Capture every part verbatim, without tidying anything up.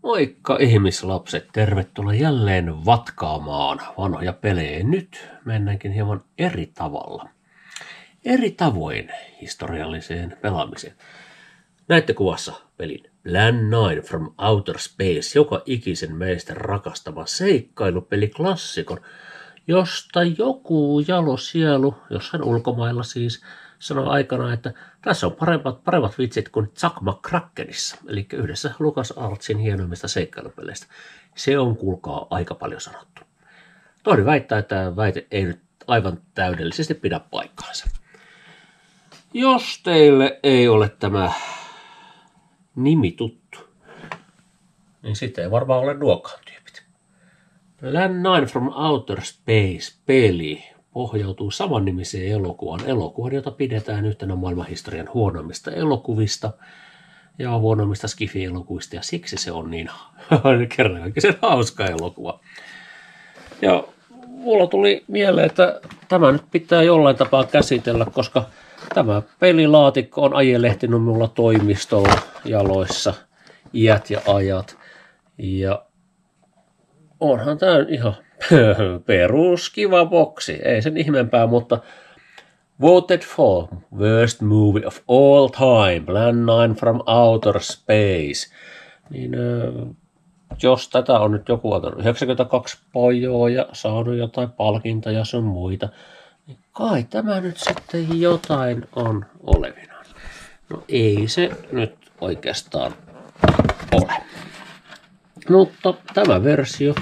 Moikka ihmislapset, tervetuloa jälleen vatkaamaan vanhoja pelejä. Nyt mennäänkin hieman eri tavalla. Eri tavoin historialliseen pelaamiseen. Näette kuvassa pelin Plan nine from Outer Space, joka ikisen meistä rakastama seikkailupeli klassikon, josta joku jalosielu, jossain ulkomailla siis, sanoi aikana, että tässä on paremmat, paremmat vitsit kuin Chuck McCrackenissa, eli yhdessä LucasArtsin hienoimmista seikkailupeleistä. Se on, kuulkaa, aika paljon sanottu. Toinen väittää, että väite ei nyt aivan täydellisesti pidä paikkaansa. Jos teille ei ole tämä nimi tuttu, niin sitten ei varmaan ole nuokaan tyypit. Plan nine from Outer Space-peli pohjautuu samannimiseen elokuvaan, elokuvan, jota pidetään yhtenä maailmanhistorian huonoimmista elokuvista ja huonoimmista skifi-elokuvista, ja siksi se on niin kerrankin sen hauska elokuva. Ja mulla tuli mieleen, että tämä nyt pitää jollain tapaa käsitellä, koska tämä pelilaatikko on ajelehtinut mulla toimistolla jaloissa iät ja ajat, ja onhan tämä ihan perus kiva boksi, ei sen ihmeempää, mutta voted for worst movie of all time, Plan nine from Outer Space. Niin jos tätä on nyt joku antanut yhdeksänkymmentäkaksi pojoa ja saanut jotain palkintoja ja sun muita, niin kai tämä nyt sitten jotain on olevinaan. No ei se nyt oikeastaan ole. Mutta tämä versio,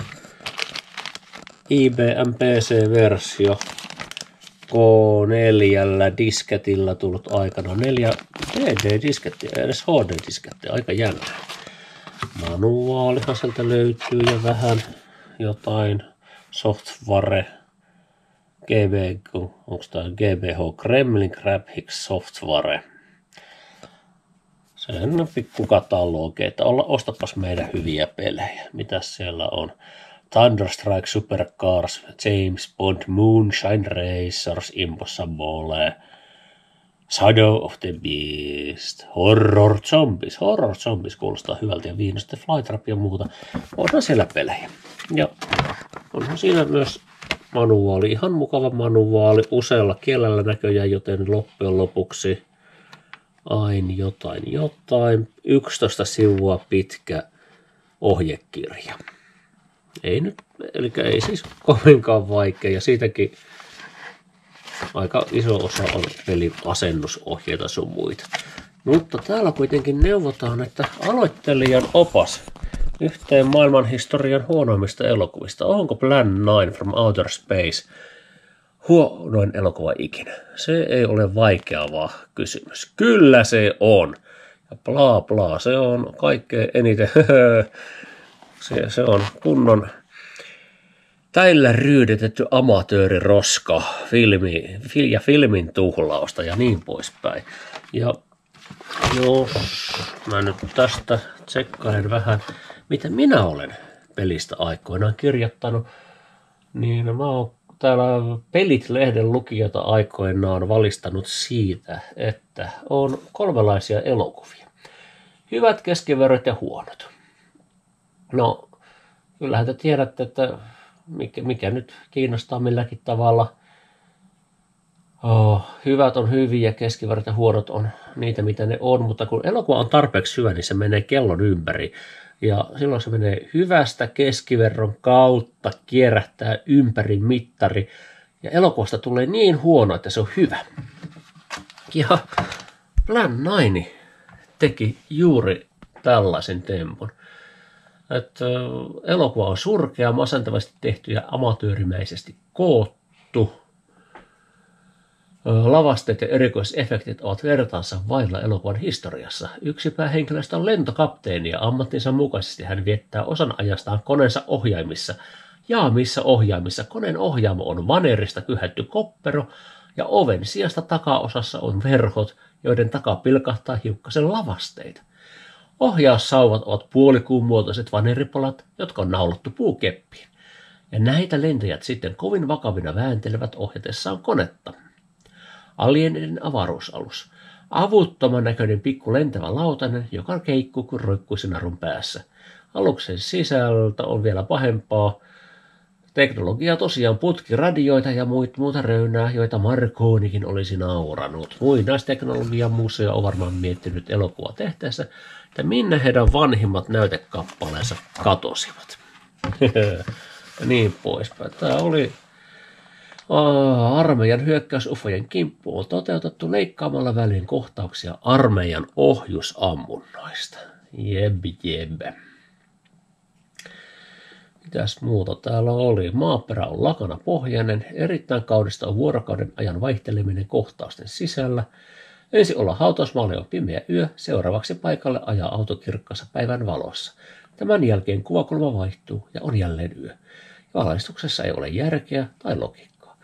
I B M P C-versio, K neljä disketillä tullut aikana, neljä D D-diskettiä, edes H D-diskettiä, aika jännää. Manuaalihan sieltä löytyy ja vähän jotain software, G B, onko tämä G B H, Kremlin Graphics Software. Sehän on pikku katalogi, että ostapas meidän hyviä pelejä. Mitäs siellä on? Thunderstrike, Supercars, James Bond, Moonshine Racers, Impossible, Shadow of the Beast, Horror Zombies. Horror Zombies kuulostaa hyvältä ja viimeistä Flytrap ja muuta. Onhan siellä pelejä. Ja onhan siinä myös manuaali, ihan mukava manuaali, usealla kielellä näköjään, joten loppujen lopuksi aina jotain jotain. yksitoista sivua pitkä ohjekirja. Ei nyt, eli ei siis kovinkaan vaikea, ja siitäkin aika iso osa on pelin asennusohjeita sun muita. Mutta täällä kuitenkin neuvotaan, että aloittelijan opas yhteen maailmanhistorian huonoimmista elokuvista. Onko Plan nine from Outer Space huonoin elokuva ikinä? Se ei ole vaikea vaan kysymys. Kyllä se on. Ja bla bla, se on kaikkein eniten. Se, se on kunnon täillä ryydetetty amatööriroska filmi, fil, ja filmin tuhlausta ja niin poispäin. Ja jos mä nyt tästä tsekkailen vähän, mitä minä olen pelistä aikoinaan kirjoittanut, niin mä oon täällä Pelit-lehden lukijata aikoinaan valistanut siitä, että on kolmenlaisia elokuvia. Hyvät, keskiverrot ja huonot. No, kyllähän te tiedätte, että mikä, mikä nyt kiinnostaa milläkin tavalla. Oh, hyvät on hyviä, keskiverrot ja huonot on niitä, mitä ne on, mutta kun elokuva on tarpeeksi hyvä, niin se menee kellon ympäri. Ja silloin se menee hyvästä keskiverron kautta, kierrähtää ympäri mittari, ja elokuvasta tulee niin huono, että se on hyvä. Ja Plan nine teki juuri tällaisen tempun. Että elokuva on surkea, masentavasti tehty ja amatöörimäisesti koottu. Lavasteet ja erikoisefektit ovat vertaansa vailla elokuvan historiassa. Yksi päähenkilöstä on lentokapteeni ja ammattinsa mukaisesti hän viettää osan ajastaan koneensa ohjaimissa. Ja missä ohjaimissa koneen ohjaamo on vanerista kyhätty koppero ja oven sijasta takaosassa on verhot, joiden takaa pilkahtaa hiukkasen lavasteita. Ohjaussauvat ovat puolikuun muotoiset vaneripolat, jotka on naulattu puukeppiin. Ja näitä lentäjät sitten kovin vakavina vääntelevät ohjatessaan konetta. Alieninen avaruusalus. Avuttoman näköinen pikku lentävä lautanen, joka keikkuu kuin roikkuisi narun päässä. Aluksen sisältä on vielä pahempaa. Teknologia tosiaan putkiradioita ja muuta röynää, joita Marconikin olisi nauranut. Muinaisteknologian museo on varmaan miettinyt elokuva tehtäessä, että minne heidän vanhimmat näytekappaleensa katosivat. Ja niin poispäin. Tämä oli armeijan hyökkäys ufojen kimppuun on toteutettu leikkaamalla väliin kohtauksia armeijan ohjusammunnoista. Jeb, jeb. Mitäs muuta täällä oli? Maaperä on lakana pohjainen. Erittäin kaudista on vuorokauden ajan vaihteleminen kohtausten sisällä. Ensin olla hautausmaalle on pimeä yö. Seuraavaksi paikalle ajaa auto kirkkaassa päivän valossa. Tämän jälkeen kuvakulma vaihtuu ja on jälleen yö. Valaistuksessa ei ole järkeä tai logiikkaa.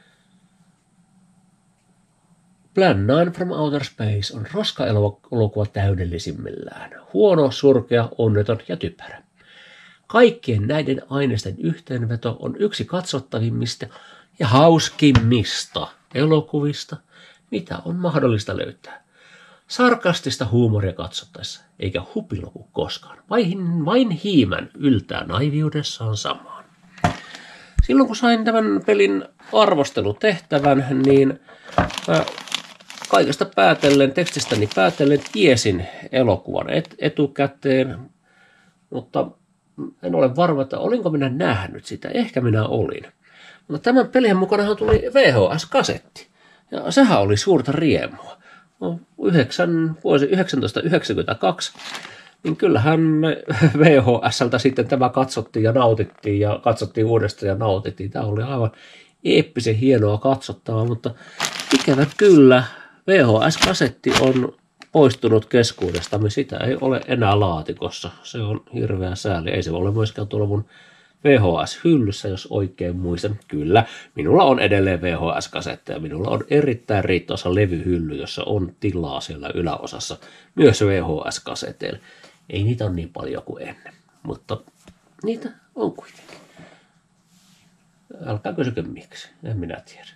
Plan nine from Outer Space on roska-elokuva täydellisimmillään. Huono, surkea, onneton ja typerä. Kaikkien näiden aineisten yhteenveto on yksi katsottavimmista ja hauskimmista elokuvista, mitä on mahdollista löytää. Sarkastista huumoria katsottaessa, eikä hupilopu koskaan. Vain, vain hiimän yltää naiviudessaan samaan. Silloin kun sain tämän pelin arvostelutehtävän, niin mä kaikesta päätellen, tekstistäni päätellen, tiesin elokuvan et, etukäteen, mutta en ole varma, että olinko minä nähnyt sitä. Ehkä minä olin. Mutta tämän pelin mukanahan tuli V H S-kasetti. Ja sehän oli suurta riemua. Yhdeksän, vuosi yhdeksäntoistasataayhdeksänkymmentäkaksi, niin kyllähän me V H S:ltä sitten tämä katsottiin ja nautittiin ja katsottiin uudestaan ja nautittiin. Tämä oli aivan eeppisen hienoa katsottavaa, mutta ikävä kyllä V H S-kasetti on poistunut keskuudestamme. Sitä ei ole enää laatikossa. Se on hirveä sääli. Ei se ole myöskään tuolla mun V H S-hyllyssä, jos oikein muistan. Kyllä, minulla on edelleen V H S-kasetteja. Minulla on erittäin riittävässä levyhylly, jossa on tilaa siellä yläosassa. Myös V H S-kaseteilla. Ei niitä ole niin paljon kuin ennen, mutta niitä on kuitenkin. Älkää kysykö miksi, en minä tiedä.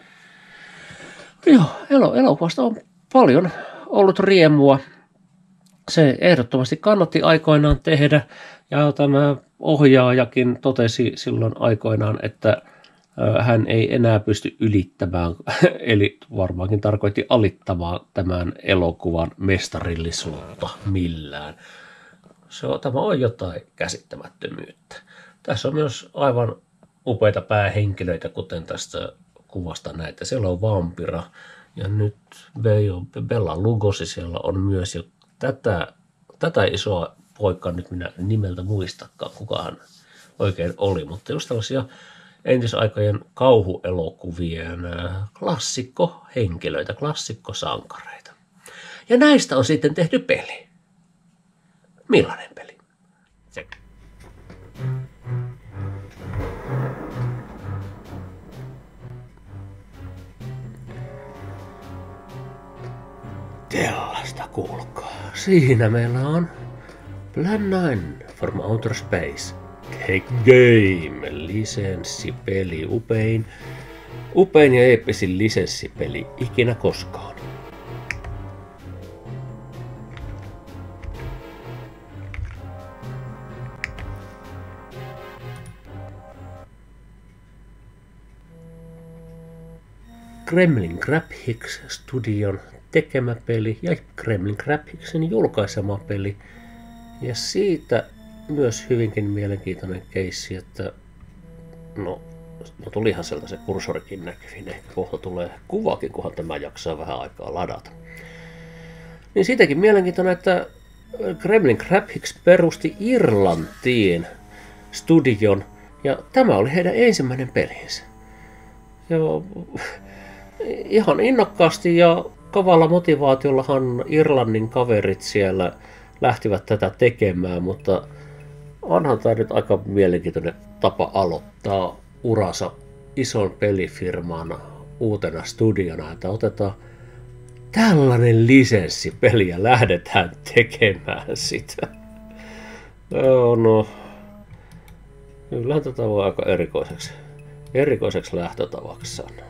Joo, elo, elokuvasta on paljon ollut riemua. Se ehdottomasti kannatti aikoinaan tehdä, ja tämä ohjaajakin totesi silloin aikoinaan, että hän ei enää pysty ylittämään, eli varmaankin tarkoitti alittamaan tämän elokuvan mestarillisuutta millään. Se on, tämä on jotain käsittämättömyyttä. Tässä on myös aivan upeita päähenkilöitä, kuten tästä kuvasta näitä. Siellä on vampira, ja nyt Bela Lugosi siellä on myös jo tätä, tätä isoa poikaa, nyt minä nimeltä muistakaan, kuka hän oikein oli, mutta just tällaisia entisaikojen kauhuelokuvien klassikkohenkilöitä, klassikkosankareita. Ja näistä on sitten tehty peli. Millainen peli? Se. Tällaista kuulkaa. Siinä meillä on Plan nine from Outer Space. Take Game, lisenssipeli, upein, upein ja eeppisin lisenssipeli ikinä koskaan. Gremlin Graphics Studion tekemä peli ja Gremlin Graphicsin julkaisema peli. Ja siitä myös hyvinkin mielenkiintoinen keissi, että no, no tulihan sieltä se kursorikin näkyviin, ehkä kohta tulee kuvakin, kunhan tämä jaksaa vähän aikaa ladata. Niin siitäkin mielenkiintoinen, että Gremlin Graphics perusti Irlantiin studion, ja tämä oli heidän ensimmäinen pelinsä. Ja ihan innokkaasti ja kovalla motivaatiollahan Irlannin kaverit siellä lähtivät tätä tekemään, mutta onhan tämä nyt aika mielenkiintoinen tapa aloittaa uransa ison pelifirman uutena studiona, että otetaan tällainen lisenssipeli ja lähdetään tekemään sitä. No, no. Kyllähän tätä voi aika erikoiseksi, erikoiseksi lähtötavaksi sanoa.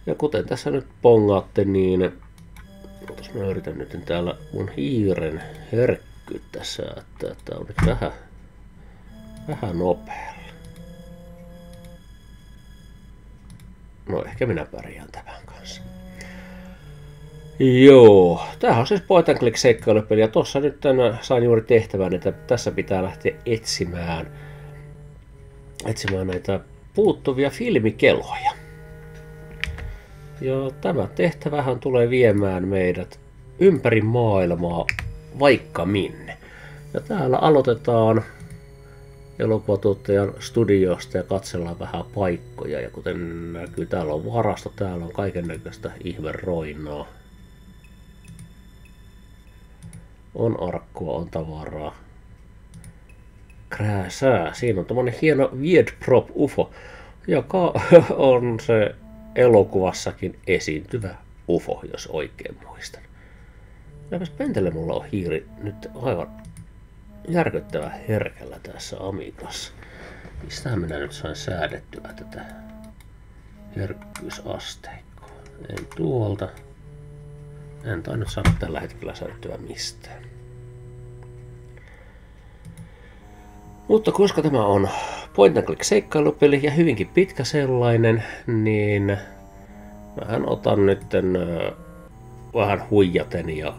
Ja kuten tässä nyt pongaatte, niin otas mä yritän nyt täällä mun hiiren herkkyyttä säättää. Tää on nyt vähän, vähän nopealla. No ehkä minä pärjään tämän kanssa. Joo, tämähän on siis point and click seikkailupeli ja tossa nyt tämän sain juuri tehtävän, että tässä pitää lähteä etsimään, etsimään näitä puuttuvia filmikelhoja. Ja tämä tehtävähän tulee viemään meidät ympäri maailmaa vaikka minne. Ja täällä aloitetaan elokuvatuottajan studiosta ja katsellaan vähän paikkoja. Ja kuten näkyy, täällä on varasto, täällä on kaikennäköistä ihmeroinaa. On arkkua, on tavaraa. Krääsää. Siinä on tämmönen hieno weird prop U F O, joka on se elokuvassakin esiintyvä U F O, jos oikein muistan. Näinpäs pentele mulla on hiiri nyt aivan järkyttävän herkällä tässä Amigassa. Mistähän minä nyt sain säädettyä tätä herkkyysasteikkoa? En tuolta. En tainnut saada tällä hetkellä säädettyä mistään. Mutta koska tämä on point and click seikkailupeli ja hyvinkin pitkä sellainen, niin mähän otan nyt vähän huijaten ja,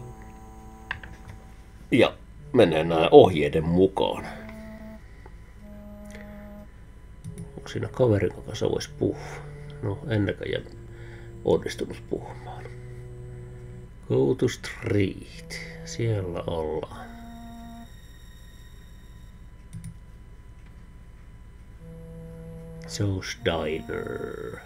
ja menen ohjeiden mukaan. Onko siinä kaveri, joka kanssa voisi puhua? No, ennenkäjä onnistunut puhumaan. Go to street. Siellä ollaan. Joe's Diner.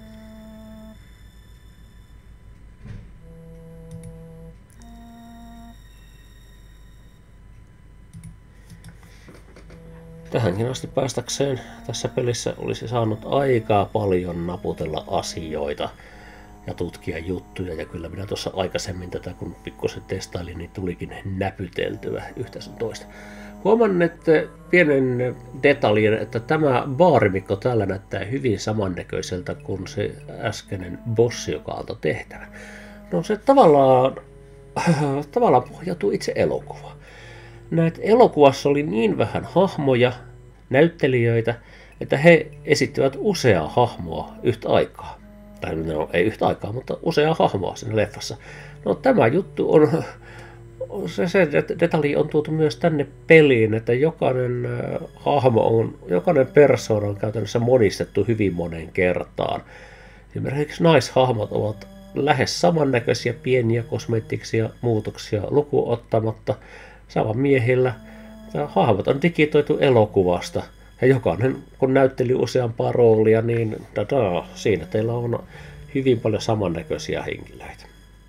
Tähänkin asti päästäkseen tässä pelissä olisi saanut aikaa paljon naputella asioita ja tutkia juttuja. Ja kyllä minä tuossa aikaisemmin tätä, kun pikkusen testailin, niin tulikin näpyteltyä yhtä sun toista. Huomaan, että pienen detaljin, että tämä baarimikko täällä näyttää hyvin samannäköiseltä kuin se äskeinen bossi, joka antoi tehtävän. No se tavallaan, tavallaan pohjautuu itse elokuvaan. Näet, elokuvassa oli niin vähän hahmoja, näyttelijöitä, että he esittivät useaa hahmoa yhtä aikaa. Tai no, ei yhtä aikaa, mutta useaa hahmoa siinä leffassa. No tämä juttu on... Se, se detalji on tuotu myös tänne peliin, että jokainen äh, hahmo on, jokainen persoona on käytännössä monistettu hyvin moneen kertaan. Esimerkiksi naishahmot ovat lähes samannäköisiä pieniä kosmeettisia muutoksia lukuun ottamatta. Saman miehillä hahmot on digitoitu elokuvasta ja jokainen kun näytteli useampaa roolia, niin tada, siinä teillä on hyvin paljon samannäköisiä henkilöitä.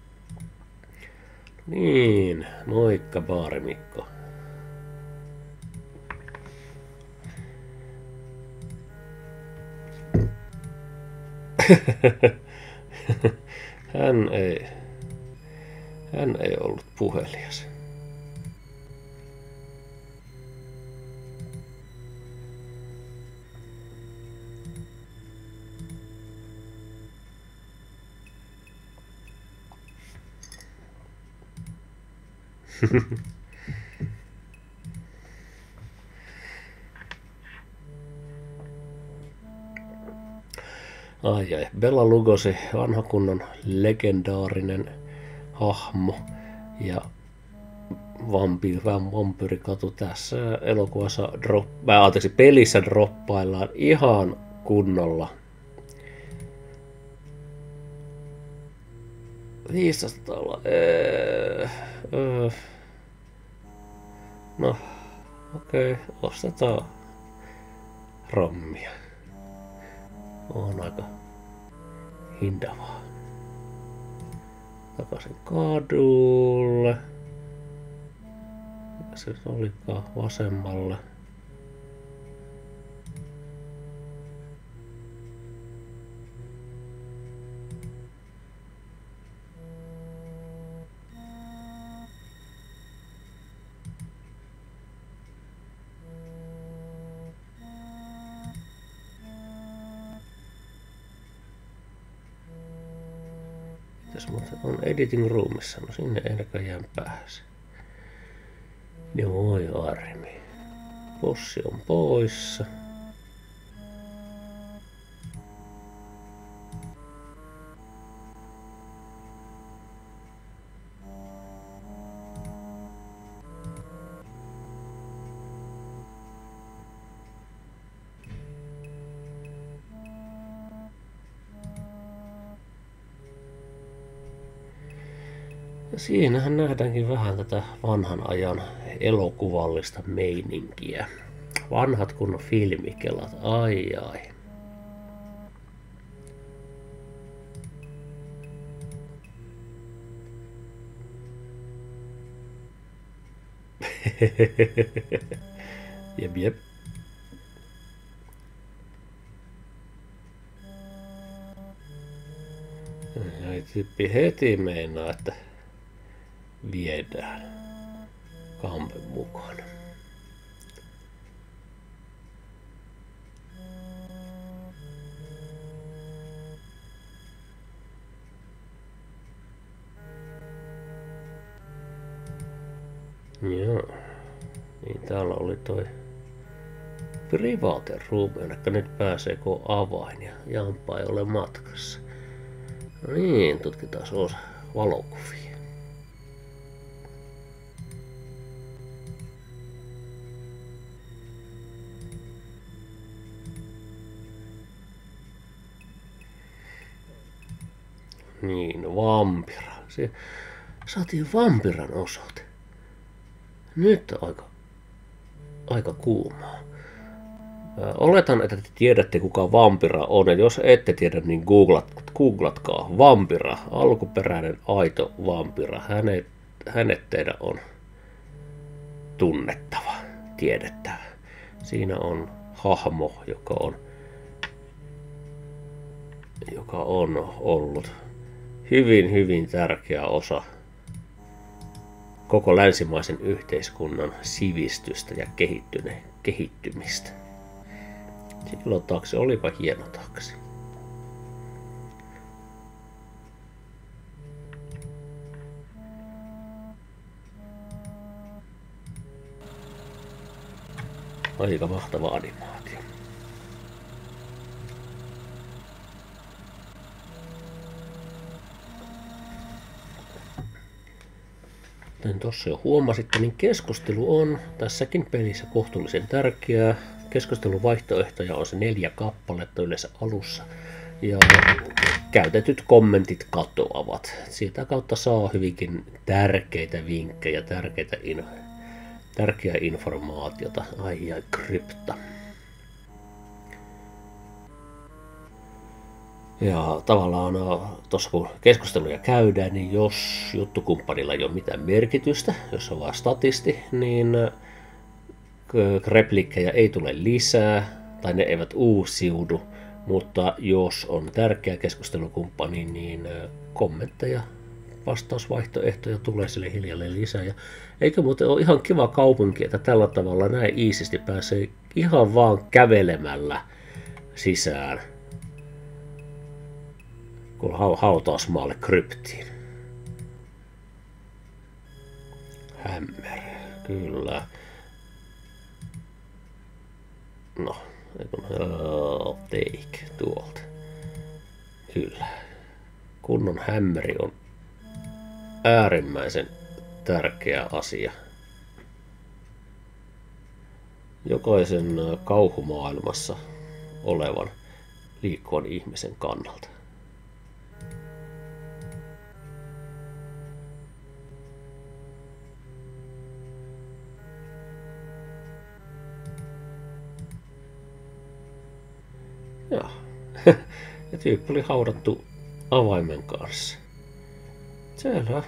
Niin, moikka baarimikko. Hän ei, hän ei ollut puhelias. Ai ai, Bela Lugosi, vanha kunnon legendaarinen hahmo ja vampyyri, vampyyrikatu tässä elokuvassa, drop, mä anteeksi, pelissä droppaillaan ihan kunnolla. viisisataa olla. Öö, öö. No, okei, okay, ostetaan rommia. On aika hindavaa. Takaisin kadulle. Mikä se olikaan vasemmalle? Mitäs muuten on editing roomissa? No sinne ei näköjään pääse. Joo, armi. Bossi on poissa. Ja siinähän nähdäänkin vähän tätä vanhan ajan elokuvallista meininkiä. Vanhat kunnon filmikelat, ai ai. jep jep. Ja tyyppi heti meinaa, että viedään kampen mukaan. Joo. Niin täällä oli toi private room, jonne nyt pääsee kun avain ja Jamppa ei ole matkassa. No niin, tutkitaan osa valokuvia. Niin, vampira. Se, saatiin vampiran osoite. Nyt on aika, aika kuumaa. Oletan, että te tiedätte kuka vampira on, ja jos ette tiedä, niin googlat, googlatkaa. Vampira, alkuperäinen aito vampira. Hänet, hänet teidän on tunnettava, tiedettävä. Siinä on hahmo, joka on, joka on ollut hyvin, hyvin tärkeä osa koko länsimaisen yhteiskunnan sivistystä ja kehittymistä. Silloin taksi olipa hieno taksi. Aika mahtava animaatio. Kuten tuossa jo huomasitte, niin keskustelu on tässäkin pelissä kohtuullisen tärkeää. Keskusteluvaihtoehtoja on se neljä kappaletta yleensä alussa. Ja käytetyt kommentit katoavat. Siitä kautta saa hyvinkin tärkeitä vinkkejä, tärkeitä in, tärkeää informaatiota. Ai ai, krypta. Ja tavallaan tuossa kun keskusteluja käydään, niin jos juttukumppanilla ei ole mitään merkitystä, jos on vain statisti, niin repliikkejä ei tule lisää, tai ne eivät uusiudu, mutta jos on tärkeä keskustelukumppani, niin kommentteja, vastausvaihtoehtoja tulee sille hiljalleen lisää. Ja eikö muuten ole ihan kiva kaupunki, että tällä tavalla näin iisisti pääsee ihan vaan kävelemällä sisään, kun hautausmaalle kryptiin. Hämmer, kyllä. No, oh, take tuolta. Kyllä. Kunnon hämmeri on äärimmäisen tärkeä asia jokaisen kauhumaailmassa olevan liikkuvan ihmisen kannalta. Ja, ja tyyppi oli haudattu avaimen kanssa. Selvä.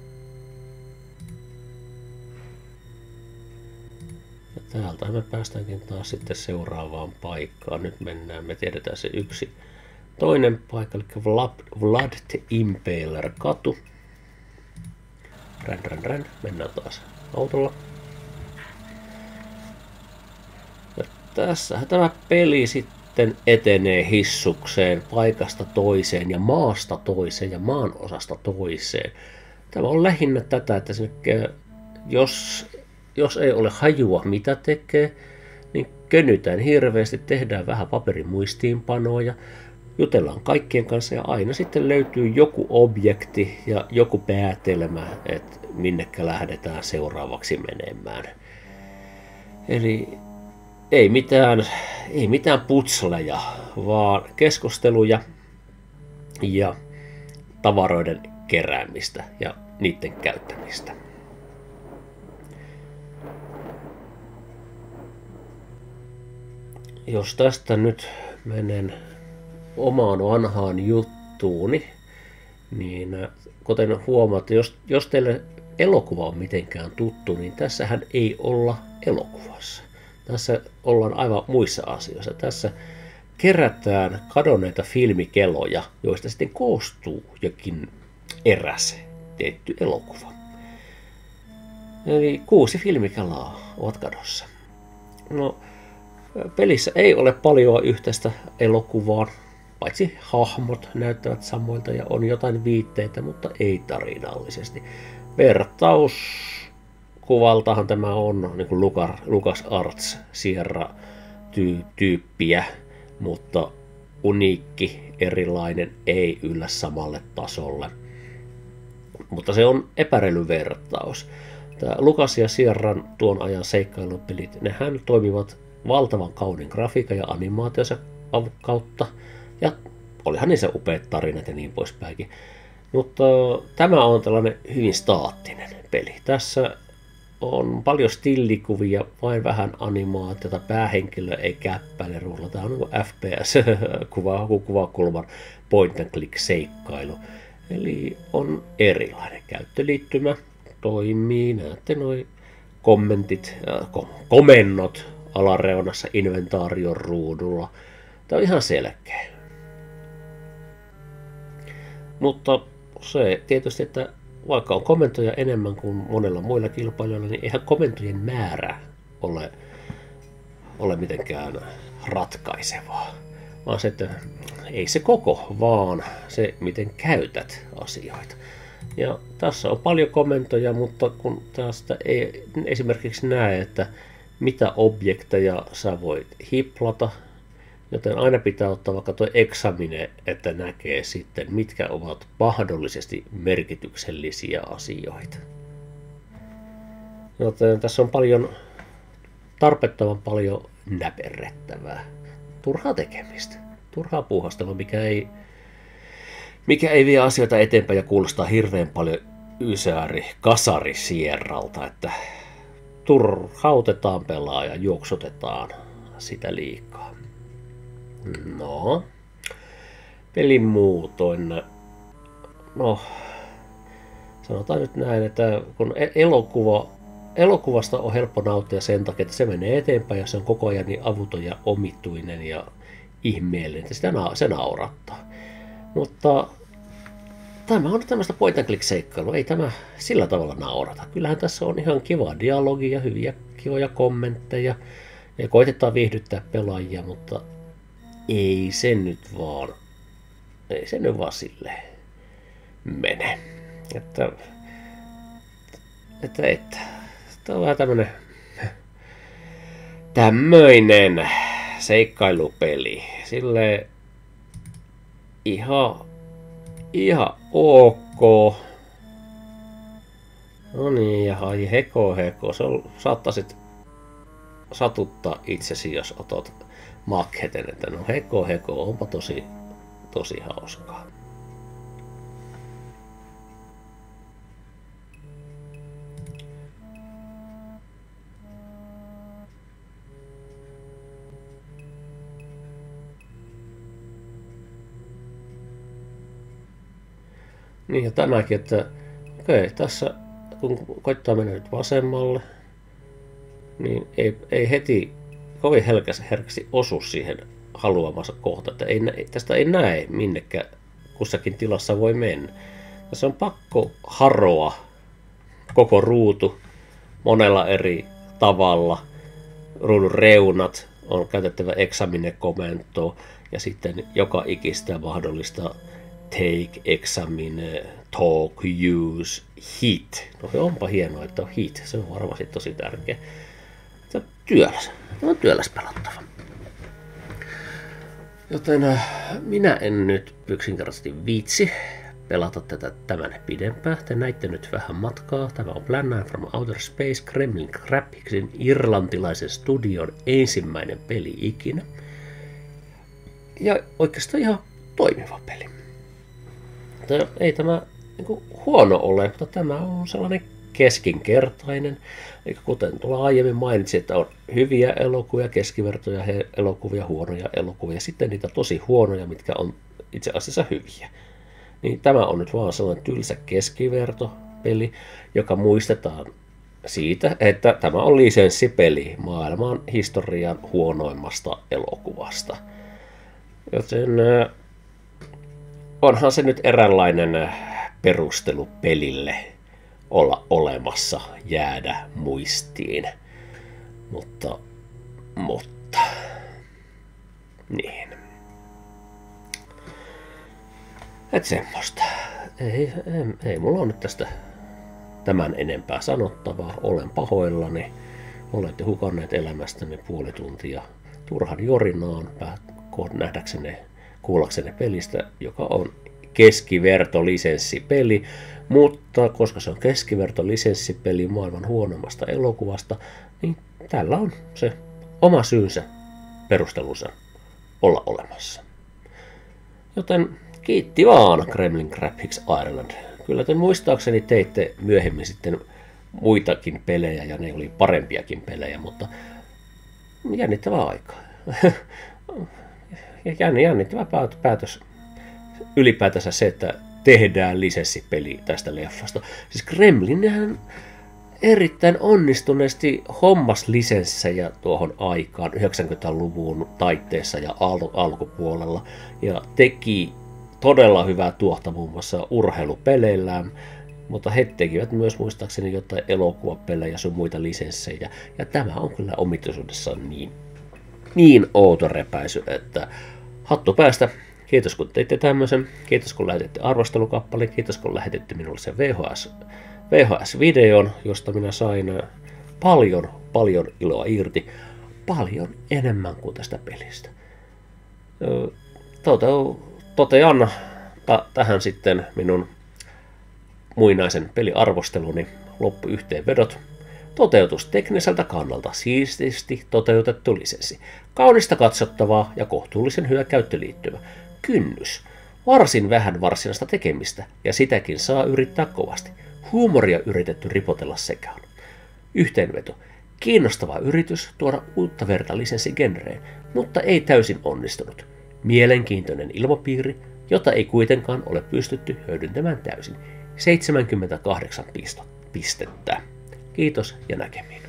Ja täältä me päästäänkin taas sitten seuraavaan paikkaan. Nyt mennään, me tiedetään se yksi toinen paikka, eli Vlad, Vlad the Impaler katu. Rän, rän, rän. Mennään taas autolla. Ja tässähän tämä peli sitten sitten etenee hissukseen paikasta toiseen ja maasta toiseen ja maanosasta toiseen. Tämä on lähinnä tätä, että jos, jos ei ole hajua mitä tekee, niin könytään hirveästi, tehdään vähän paperimuistiinpanoja, jutellaan kaikkien kanssa ja aina sitten löytyy joku objekti ja joku päätelmä, että minnekä lähdetään seuraavaksi menemään. Eli ei mitään, ei mitään putsleja, vaan keskusteluja ja tavaroiden keräämistä ja niiden käyttämistä. Jos tästä nyt menen omaan vanhaan juttuuni, niin kuten huomaatte, jos, jos teille elokuva on mitenkään tuttu, niin tässähän ei olla elokuvassa. Tässä ollaan aivan muissa asioissa. Tässä kerätään kadonneita filmikeloja, joista sitten koostuu jokin eräs tehty elokuva. Eli kuusi filmikelaa ovat kadossa. No, pelissä ei ole paljon yhteistä elokuvaa, paitsi hahmot näyttävät samoilta ja on jotain viitteitä, mutta ei tarinallisesti. Vertaus kuvaltahan tämä on niin kuin Lucas Arts Sierra tyyppiä, mutta uniikki, erilainen, ei yllä samalle tasolle. Mutta se on epäreily vertaus. Tämä Lucas ja Sierran tuon ajan seikkailupelit, nehän toimivat valtavan kauniin grafiikan ja animaationsa kautta, ja olihan niissä upeat tarinat ja niin poispäin. Mutta tämä on tällainen hyvin staattinen peli. Tässä on paljon stillikuvia, vain vähän animaatiota, päähenkilö ei käppäile ruudulla. Tämä on niin kuin F P S-kuvakulman point and click seikkailu. Eli on erilainen käyttöliittymä, toimii, näette noi kommentit, äh, komennot alareunassa inventaarion ruudulla. Tämä on ihan selkeä. Mutta se tietysti, että vaikka on komentoja enemmän kuin monella muilla kilpailijoilla, niin eihän komentojen määrä ole, ole mitenkään ratkaisevaa. Vaan se, että ei se koko, vaan se, miten käytät asioita. Ja tässä on paljon komentoja, mutta kun tästä ei esimerkiksi näe, että mitä objekteja sä voit hiplata, joten aina pitää ottaa vaikka tuo examine, että näkee sitten, mitkä ovat mahdollisesti merkityksellisiä asioita. Joten tässä on paljon, tarpeettoman paljon näperrettävää. Turhaa tekemistä, turhaa puuhastelua, mikä ei, mikä ei vie asioita eteenpäin ja kuulostaa hirveän paljon ysääri, kasari Sierralta, että turhautetaan pelaa ja juoksutetaan sitä liikaa. No, pelin muutoin. No, sanotaan nyt näin, että kun elokuva, elokuvasta on helppo nauttia sen takia, että se menee eteenpäin ja se on koko ajan niin avuton ja omituinen ja ihmeellinen, että sitä na- se naurattaa. Mutta tämä on tämmöistä point and click seikkailua, ei tämä sillä tavalla naurata. Kyllähän tässä on ihan kiva dialogia, hyviä kivoja kommentteja ja koitetaan viihdyttää pelaajia, mutta ei se nyt vaan, ei se nyt vaan silleen mene. Että, että, että, tämä on vähän tämmönen, tämmöinen seikkailupeli. Silleen ihan, ihan ok. No niin, ja ai heko heko. Se on, saattaisit satuttaa itsesi, jos otat makheten, että no heko heko, onpa tosi, tosi hauskaa. Niin ja tämäkin, että okei, tässä kun koittaa mennä nyt vasemmalle, niin ei, ei heti kovin herkästi osu siihen haluamansa kohta, että ei, tästä ei näe minnekä kussakin tilassa voi mennä. Tässä on pakko haroa koko ruutu monella eri tavalla, ruudun reunat, on käytettävä examine-komento ja sitten joka ikistä mahdollista take, examine, talk, use, hit. No onpa hienoa, että on hit. Se on varmasti tosi tärkeä. Se on työläs. Tämä on työläs pelattava. Joten minä en nyt yksinkertaisesti viitsi pelata tätä tämän pidempään. Te näitte nyt vähän matkaa. Tämä on Plan nine from Outer Space, Gremlin Grapicsin irlantilaisen studion ensimmäinen peli ikinä. Ja oikeastaan ihan toimiva peli. Tämä, ei tämä niin kuin huono ole, mutta tämä on sellainen keskinkertainen. Eikä kuten tuolla aiemmin mainitsin, että on hyviä elokuvia, keskivertoja elokuvia, huonoja elokuvia, sitten niitä tosi huonoja, mitkä on itse asiassa hyviä. Niin tämä on nyt vaan sellainen tylsä keskivertopeli, joka muistetaan siitä, että tämä on lisenssipeli maailman historian huonoimmasta elokuvasta. Joten onhan se nyt eräänlainen perustelu pelille olla olemassa, jäädä muistiin. Mutta, mutta, niin. Et semmoista. Ei, ei, ei mulla on nyt tästä tämän enempää sanottavaa. Olen pahoillani. Olette hukanneet elämästäni puoli tuntia turhan jorinaan nähdäksenne, kuullaksenne pelistä, joka on keskivertolisenssipeli, mutta koska se on keskivertolisenssipeli maailman huonommasta elokuvasta, niin tällä on se oma syynsä, perustelunsa olla olemassa. Joten kiitti vaan Gremlin Graphics Ireland. Kyllä te muistaakseni teitte myöhemmin sitten muitakin pelejä ja ne oli parempiakin pelejä, mutta jännittävää aikaa. Jännittävä päätös. Ylipäätänsä se, että tehdään lisenssipeli tästä leffasta. Siis Gremlinhän erittäin onnistuneesti hommas lisenssejä tuohon aikaan yhdeksänkymmentäluvun taitteessa ja al- alkupuolella ja teki todella hyvää tuotta muun muassa urheilupeleillään, mutta he tekivät myös muistaakseni jotain elokuvapelejä ja sun muita lisenssejä, ja tämä on kyllä omituisuudessaan niin, niin outo repäisy, että hattu päästä. Kiitos kun teitte tämmöisen, kiitos kun lähetitte arvostelukappaleen, kiitos kun lähetitte minulle sen V H S, V H S-videon, josta minä sain paljon, paljon iloa irti, paljon enemmän kuin tästä pelistä. Totean tähän sitten minun muinaisen peliarvosteluni loppuyhteenvedot. Toteutus tekniseltä kannalta siististi toteutettu lisenssi. Kaunista katsottavaa ja kohtuullisen hyvä käyttöliittymä. Kynnys. Varsin vähän varsinaista tekemistä ja sitäkin saa yrittää kovasti. Huumoria yritetty ripotella sekaan. Yhteenveto. Kiinnostava yritys tuoda uutta verta lisenssigenreen, mutta ei täysin onnistunut. Mielenkiintoinen ilmapiiri, jota ei kuitenkaan ole pystytty hyödyntämään täysin. seitsemänkymmentäkahdeksan pistettä. Kiitos ja näkemiin.